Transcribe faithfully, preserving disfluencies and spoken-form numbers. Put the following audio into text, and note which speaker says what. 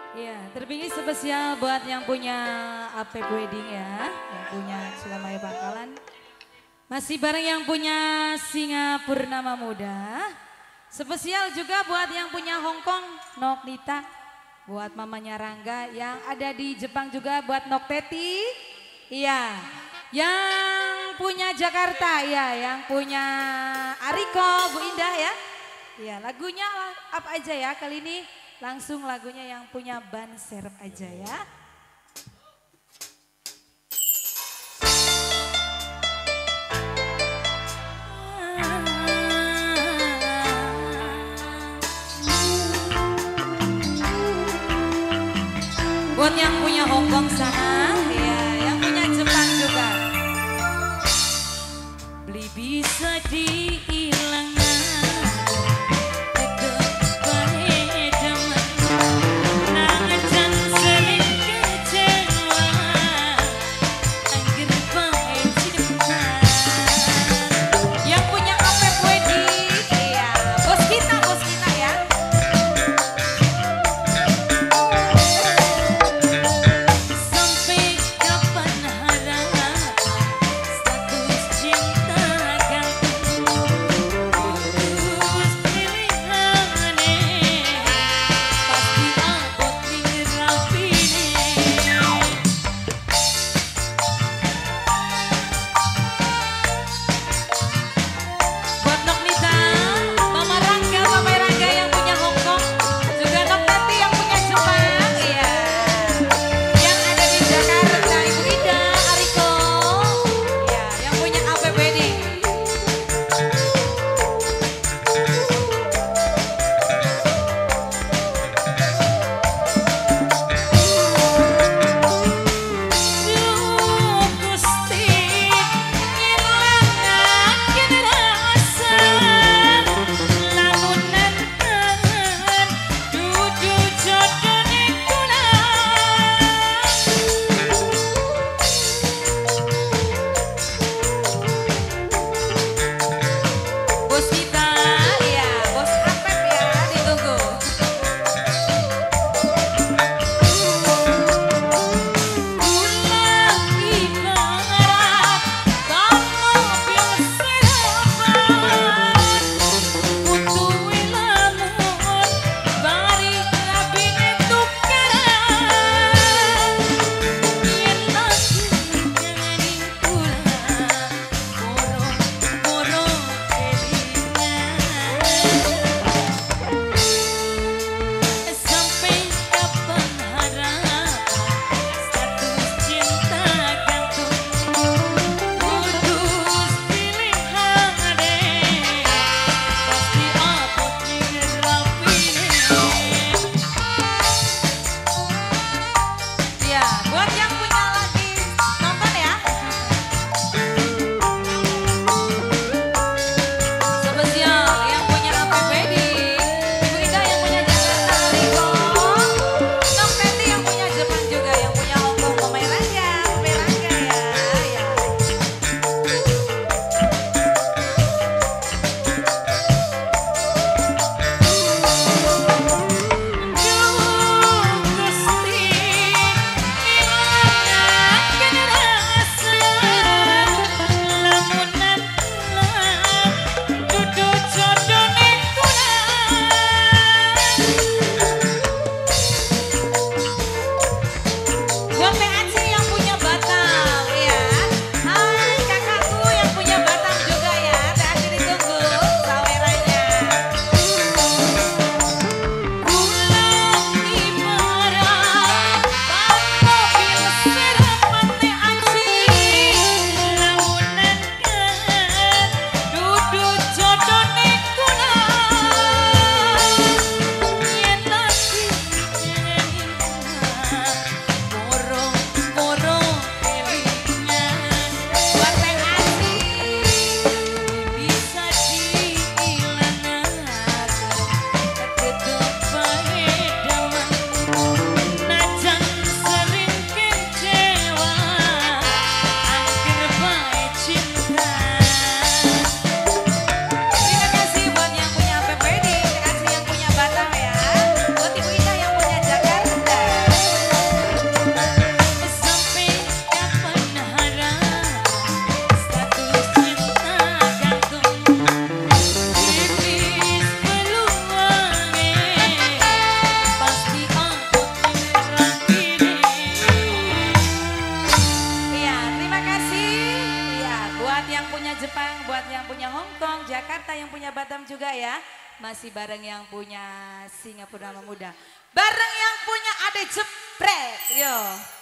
Speaker 1: Iya, terpilih spesial buat yang punya A P Wedding ya, yang punya Sulamaya Bangkalan. Masih bareng yang punya Singa Purnama Muda. Spesial juga buat yang punya Hongkong, Nok Nita. Buat mamanya Rangga yang ada di Jepang juga buat Nok Teti. Iya, yang punya Jakarta ya, yang punya Ariko, Bu Indah ya. Iya, lagunya apa aja ya kali ini? Langsung lagunya yang punya ban serep aja ya. Buat yang punya Hongkong sana, ya, yang punya Jepang juga. Beli bisa dihilangkan. buat yang punya Hong Kong, Jakarta, yang punya Batam juga ya. Masih bareng yang punya Singapura Nama Muda. Bareng yang punya Ade Jepret. Yo.